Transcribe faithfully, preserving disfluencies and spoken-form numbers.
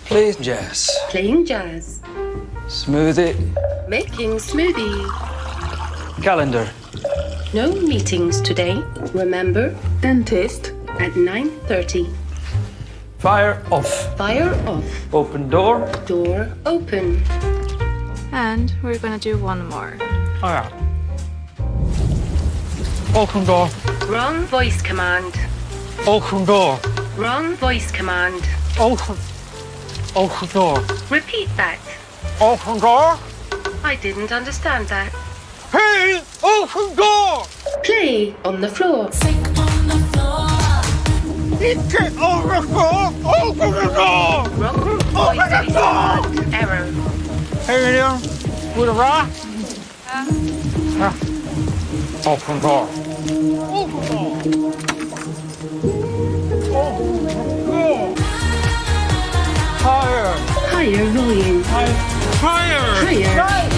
Playing jazz. Playing jazz. Smoothie. Making smoothie. Calendar. No meetings today. Remember? Dentist. At nine thirty. Fire off. Fire off. Open door. Door open. And we're gonna do one more. Oh, yeah. Open door. Wrong voice command. Open door. Wrong voice command. Open. Open door. Repeat that. Open door. I didn't understand that. Hey, open door. Play on the floor. Get over the floor. Open the door. Wrong voice command. Error. Hey, there. With a rock. Yeah. Open door. Open door. Open door. Higher. Higher volume. Higher. Higher.